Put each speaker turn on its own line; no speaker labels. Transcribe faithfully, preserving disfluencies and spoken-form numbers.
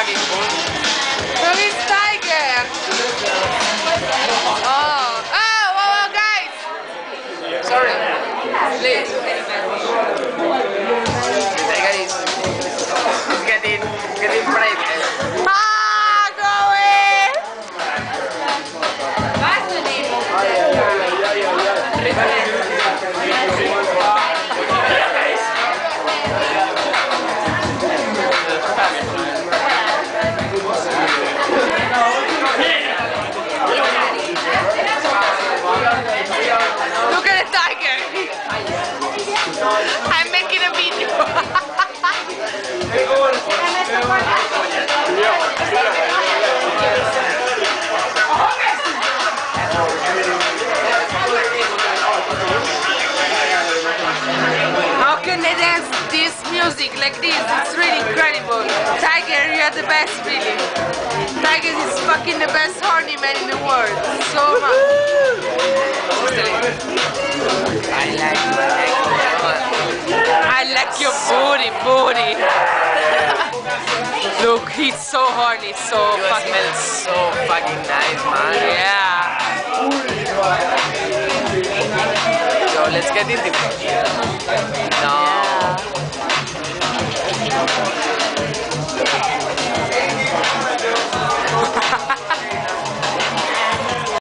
party food.
Look, it's tiger. Oh, oh, oh, oh, guys.
Sorry. Please. The tiger is, is getting, getting brave.
Ah, go away.
What's the name of
Look at the tiger. I'm making a video. How can they dance this music like this? It's really incredible. Tiger, you're the best, really. Tiger is fucking the best horny man in the world. So much.
I like you, I like you.
I like your booty, booty. Look, he's so horny, so
You
fucking.
smell so fucking nice, man.
Yeah.
So let's get intimate. No.